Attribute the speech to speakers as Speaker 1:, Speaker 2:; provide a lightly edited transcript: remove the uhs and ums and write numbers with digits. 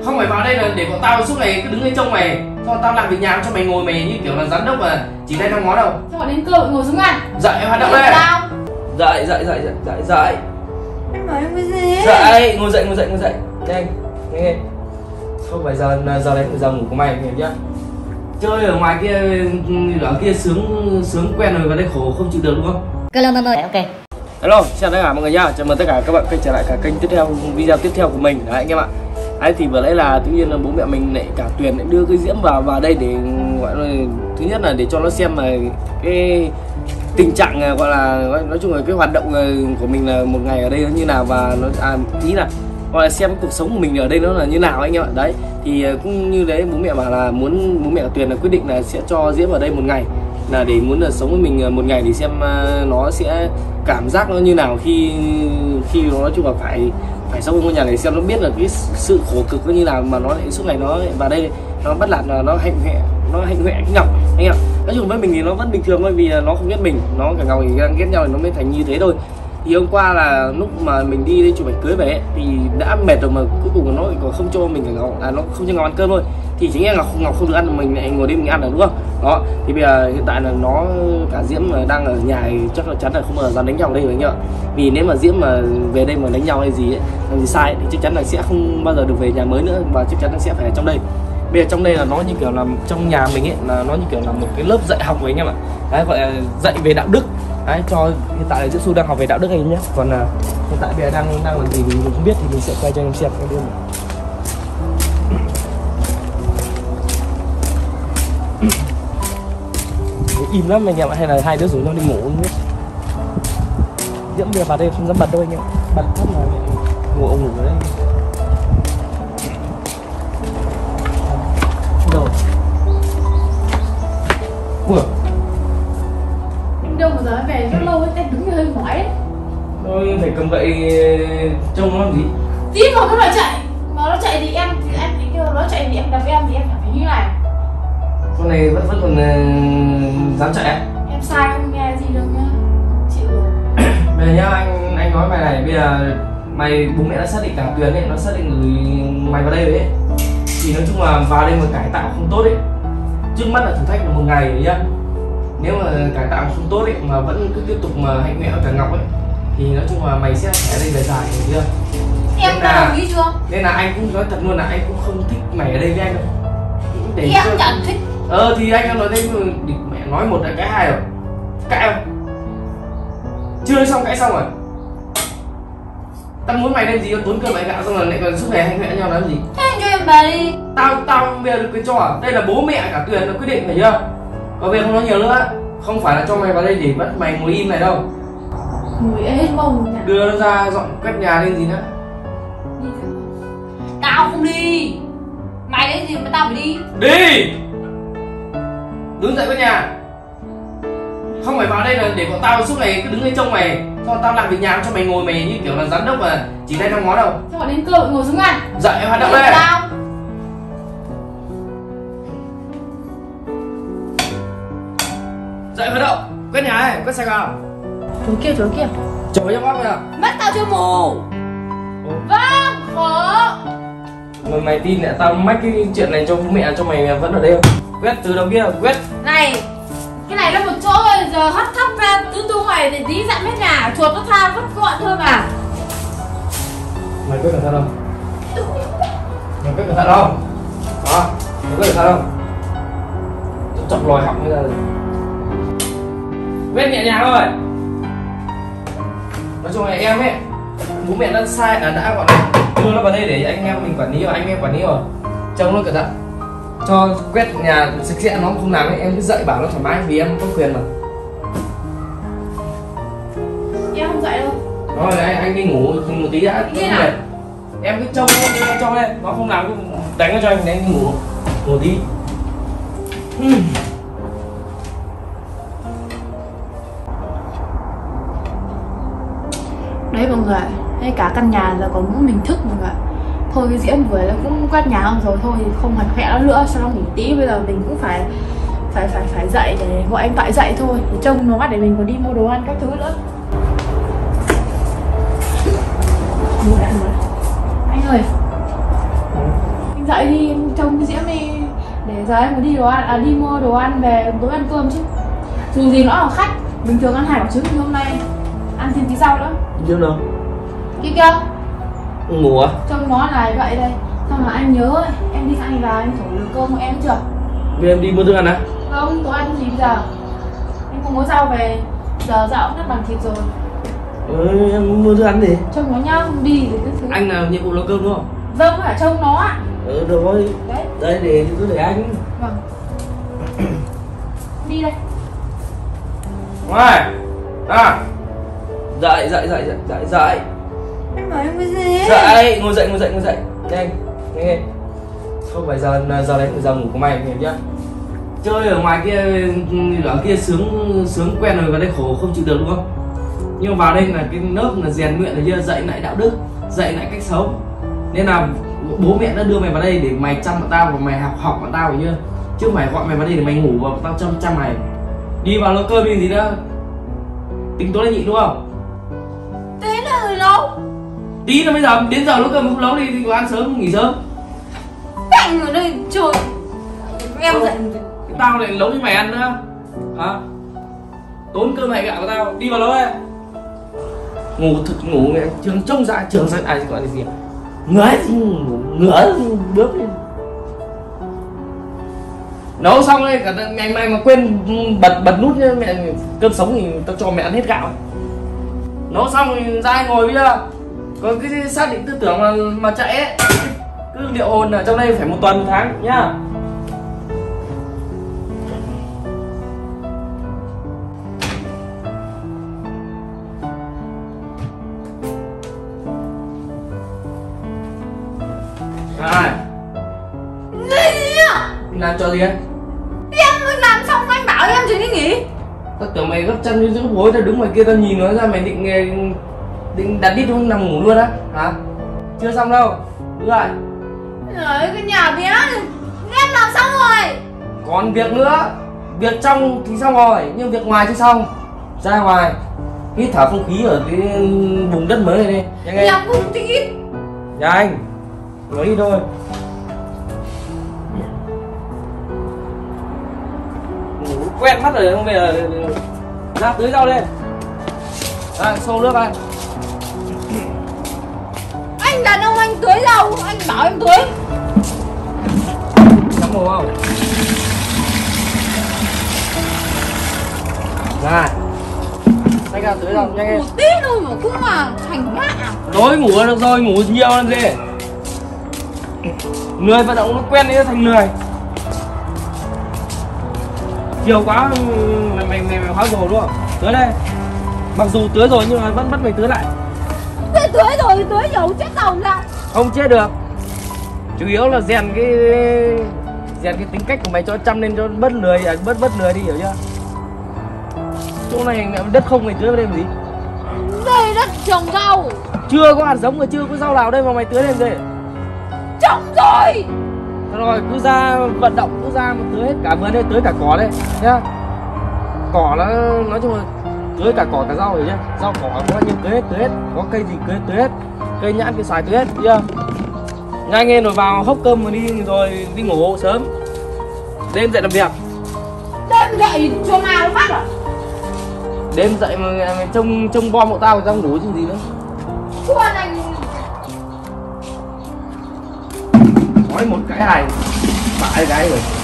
Speaker 1: Không phải vào đây là để bọn tao suốt ngày cứ đứng đây trông mày. Cho tao làm việc nhà cho mày ngồi mày như kiểu là giám đốc mà chỉ tay năm ngón đâu.
Speaker 2: Sao bọn đến cơm ngồi xuống ăn.
Speaker 1: Dậy hoạt động đây. Dậy.
Speaker 2: Em nói em cái gì?
Speaker 1: Dậy, ngồi dậy. Nhanh. Không phải giờ đấy là giờ ngủ của mày hiểu chưa? Chơi ở ngoài kia ở kia sướng quen rồi, vào đây khổ không chịu được đúng không?
Speaker 2: Ok.
Speaker 1: Hello, chào tất cả mọi người nhá. Chào mừng tất cả các bạn quay trở lại cả kênh tiếp theo, video tiếp theo của mình. Đấy anh em ạ. Đấy thì vừa nãy là tự nhiên là bố mẹ mình lại cả Tuyền lại đưa cái Diễm vào đây để gọi là thứ nhất là để cho nó xem là cái tình trạng gọi là nói chung là cái hoạt động của mình là một ngày ở đây nó như nào, và nó ý là gọi là xem cuộc sống của mình ở đây nó là như nào anh em ạ. Đấy thì cũng như đấy bố mẹ bảo là bố mẹ Tuyền là quyết định là sẽ cho Diễm ở đây một ngày, là để muốn là sống với mình một ngày để xem nó sẽ cảm giác nó như nào khi nó nói chung là phải sống ở ngôi nhà này, xem nó biết là cái sự khổ cực nó như nào mà nó lại suốt ngày nó vào đây nó bắt nạt, là nó hạnh huệ cái Ngọc anh ạ. Nói chung với mình thì nó vẫn bình thường thôi, vì nó không ghét mình, nó cả Ngọc thì đang ghét nhau thì nó mới thành như thế thôi. Thì hôm qua là lúc mà mình đi đây chụp ảnh cưới về ấy, thì đã mệt rồi mà cuối cùng nó còn không cho mình cả Ngọc, nó không cho Ngọc ăn cơm thôi, thì chính là Ngọc không được ăn, mình lại ngồi đây mình ăn là đúng không? Đó thì bây giờ hiện tại là nó cả Diễm đang ở nhà thì chắc là chắn là không bao giờ dám đánh nhau ở đây rồi anh ạ. Vì nếu mà Diễm mà về đây mà đánh nhau hay gì ấy, làm gì sai thì chắc chắn là sẽ không bao giờ được về nhà mới nữa, và chắc chắn là sẽ phải ở trong đây. Bây giờ trong đây là nó như kiểu là trong nhà mình ấy, là nó như kiểu là một cái lớp dạy học với anh em ạ. Đấy gọi là dạy về đạo đức. Đấy cho hiện tại là Diễm Xu đang học về đạo đức anh em nhé. Còn hiện tại bây giờ đang làm gì mình không biết, thì mình sẽ quay cho anh em xem cái điều này. Im lắm anh em ạ, hay là hai đứa rủ nhau đi ngủ không biết. Diễm bây giờ vào đây không dám bật đâu anh em, bật phát là ngủ ở đây. Rồi. Ủa?
Speaker 2: Em đâu mà giờ về rất lâu ấy, em đứng hơi mỏi ấy.
Speaker 1: Thôi phải cầm gậy trông nó làm gì?
Speaker 2: Tí mà nó lại chạy, mà nó chạy thì em kêu nó chạy thì em đập em thì em phải như này.
Speaker 1: Con này vẫn còn dám chạy à?
Speaker 2: Em sai không nghe gì đâu nhá. Chịu rồi.
Speaker 1: Bây giờ nhá, anh nói mày này, bây giờ bố mẹ đã xác định cả Tuyền ấy, nó xác định gửi mày vào đây rồi ấy. Thì nói chung là vào đây mà cải tạo không tốt ấy, trước mắt là thử thách là một ngày rồi nhá. Nếu mà cải tạo không tốt ấy mà vẫn cứ tiếp tục mà hạnh huệ cả Ngọc ấy, thì nói chung là mày sẽ ở đây dài hiểu chưa?
Speaker 2: Em đã đồng ý chưa?
Speaker 1: Nên là anh cũng nói thật luôn là anh cũng không thích mày ở đây với anh đâu.
Speaker 2: Để em chẳng thích.
Speaker 1: Thì anh đang nói đây mẹ nói một là cái hai rồi. Cãi không? Chưa nói xong cãi xong rồi. Tao muốn mày đem gì tốn cơm mày gạo xong rồi lại còn suốt ngày hạnh huệ nhau làm gì?
Speaker 2: Thế anh cho em về đi.
Speaker 1: Tao bây giờ được quyền cho à? Đây là bố mẹ cả Tuyền nó quyết định phải chưa? Có việc không nói nhiều nữa. Không phải là cho mày vào đây để bắt mày ngồi im này đâu.
Speaker 2: Ngồi hết mông nhỉ?
Speaker 1: Đưa nó ra dọn quét nhà lên gì nữa.
Speaker 2: Đi thôi. Tao không đi. Mày đến gì mà tao phải đi?
Speaker 1: Đi! Đứng dậy quét nhà. Không phải vào đây là để bọn tao suốt ngày cứ đứng đây trông mày. Cho tao làm việc nhà cho mày ngồi mày như kiểu là giám đốc mà chỉ tay năm ngón đâu.
Speaker 2: Sao bọn đến cơm ngồi xuống ăn.
Speaker 1: Dậy hoạt động đây.
Speaker 2: Tao.
Speaker 1: Dậy hoạt động, quét nhà này, quét sạch vào.
Speaker 2: Chỗ kia.
Speaker 1: Chổi trong góc kìa.
Speaker 2: Mắt tao chưa mù. Vâng, khổ.
Speaker 1: Mà mày tin là tao mách cái chuyện này cho bố mẹ cho mày vẫn ở đây không? Quét từ đầu kia, quét.
Speaker 2: Này, cái này là một chỗ rồi, giờ hất thấp ra tứ tung ngoài để tí dặn hết nhà, chuột nó tha vứt gọn thôi mà.
Speaker 1: Mày quét cẩn thận không? Mày quét cẩn thận không? Đó, mày quét cẩn thận không? Chọc lòi họng bây giờ. Quét nhẹ nhàng thôi. Nói chung là em ấy, bố mẹ đã sai đã gọi là đưa nó vào đây để anh em mình quản lý rồi, anh em quản lý rồi. Trông nó cẩn thận. Cho quét nhà sạch sẽ nó không làm ấy, em cứ dậy bảo nó thoải mái vì em có quyền mà.
Speaker 2: Em không dậy đâu.
Speaker 1: Rồi đấy, anh đi ngủ một tí đã. Em cứ trông cho lên, nó không làm cứ đánh nó cho anh để anh đi ngủ một tí.
Speaker 2: Đấy mọi người, hay cả căn nhà giờ còn mỗi mình thức mọi người. Thôi cái Diễm vừa nó cũng quét nhà không rồi, thôi không hạt khẽ nó nữa, cho nó nghỉ tí. Bây giờ mình cũng phải dậy để gọi anh Toại dậy thôi, để trông nó để mình còn đi mua đồ ăn các thứ nữa. Mua đã. Anh ơi, anh dậy đi, em trông cái Diễm đi. Để giờ em mới đi đồ ăn, đi mua đồ ăn về tối ăn cơm chứ. Dù gì nó là khách, bình thường ăn hải quả trứng thì hôm nay ăn thêm tí rau nữa.
Speaker 1: Diễm đâu?
Speaker 2: Kia kia.
Speaker 1: Ngủ à?
Speaker 2: Trông nó là vậy đây. Xong mà anh nhớ ấy, em đi ăn vào em thổi lửa cơm của em chưa?
Speaker 1: Vì em đi mua thức ăn á?
Speaker 2: Không, tôi ăn gì bây giờ? Em không có rau về, giờ dạo cũng bằng thịt rồi.
Speaker 1: Em mua thức ăn gì?
Speaker 2: Trông nó nhá, đi để cái thứ.
Speaker 1: Anh là nhiệm vụ nấu cơm đúng không?
Speaker 2: Vâng, phải trông nó ạ.
Speaker 1: Được rồi.
Speaker 2: Đấy.
Speaker 1: Đây để cứ để anh.
Speaker 2: Vâng. Đi đây.
Speaker 1: Ngoài. À. Dậy.
Speaker 2: Em bảo em cái gì?
Speaker 1: Dậy, ngồi dậy. Nhanh. Nghe. Không phải giờ đấy giờ ngủ của mày hiểu chưa? Chơi ở ngoài kia ở kia sướng quen rồi, vào đây khổ không chịu được đúng không? Nhưng mà vào đây là cái lớp là rèn luyện, là chưa? Dạy lại đạo đức, dạy lại cách sống. Nên là bố mẹ đã đưa mày vào đây để mày chăm bọn tao và mày học bọn tao, hiểu chưa? Chứ không phải gọi mày vào đây để mày ngủ và tao chăm mày. Đi vào nấu cơm đi gì nữa. Tính tối nay nhịn đúng không?
Speaker 2: Thế là người nấu.
Speaker 1: Tí nữa bây giờ đến giờ nấu cơm không nấu đi, thì ăn sớm nghỉ sớm.
Speaker 2: Anh ở đây trời. Em dậy.
Speaker 1: Tao lại nấu cho mày ăn nữa hả? Tốn cơm mày gạo của tao, đi vào nấu đây. Ngủ trường trông ra trường ra ai gọi là gì? Ngửa bước lên. Nấu xong đây cả mày mà quên bật nút nhá, mẹ cơm sống thì tao cho mẹ ăn hết gạo. Nấu xong thì ra ngồi bây giờ. Có cái xác định tư tưởng mà chạy ấy, cứ liệu hồn ở trong đây phải 1 tuần 1 tháng nhá. Ai?
Speaker 2: Gì ạ?
Speaker 1: Làm cho gì ấy?
Speaker 2: Em mới làm xong anh bảo em chưa đi nghỉ.
Speaker 1: Tao tưởng mày gấp chân như giữ gối, tao đứng ngoài kia tao nhìn nó ra, mày định đặt đít không nằm ngủ luôn á hả? Chưa xong đâu, đứng lại.
Speaker 2: Đấy, cái nhà bé em làm xong rồi.
Speaker 1: Còn việc nữa, việc trong thì xong rồi nhưng việc ngoài chưa xong. Ra ngoài hít thở không khí ở cái vùng đất mới này đi. Nhanh
Speaker 2: Em không thích ít.
Speaker 1: nhanh, nói đi thôi. Ngủ quen mắt rồi không, bây giờ ra tưới rau lên. Xô nước đây.
Speaker 2: Anh đàn ông anh tưới đâu, anh bảo em tưới.
Speaker 1: Nóng mồm không? Ra. Anh ra tưới rau nhanh lên.
Speaker 2: Một tí thôi mà cũng mà thành ngã.
Speaker 1: Rồi ngủ được rồi, ngủ nhiều làm gì. Người vận động nó quen đấy thành lười. Chiều quá mày hóa rồ đúng không? Tưới đây. Mặc dù tưới rồi nhưng mà vẫn bắt mày tưới lại.
Speaker 2: Thế tưới rồi, tưới dầu chết đầu ra.
Speaker 1: Không chết được. Chủ yếu là rèn cái tính cách của mày cho chăm lên cho bớt lười, bớt lười đi, hiểu chưa? Chỗ này đất không mày tưới vào đây làm gì?
Speaker 2: Đây đất trồng rau.
Speaker 1: Chưa có hạt giống rồi, chưa có rau nào đây mà mày tưới lên gì?
Speaker 2: Trồng rồi.
Speaker 1: Thôi rồi, cứ ra vận động, cứ ra mà tưới hết cả vườn đây, tưới cả cỏ đây nhá. Cỏ nó nói chung là tưới cả cỏ cả rau rồi nhá. Rau cỏ có bao nhiêu tưới hết, có cây gì tưới hết. Cây nhãn, cây xoài tưới hết, chưa? Nhanh lên rồi vào hốc cơm mà đi rồi đi ngủ sớm. Đêm dậy làm việc.
Speaker 2: Đêm dậy cho ma nó phát à?
Speaker 1: Đêm dậy mà mày trông bom hộ tao, tao ngủ chứ gì nữa.
Speaker 2: Chuan anh.
Speaker 1: Nói một cái hài bại cái rồi.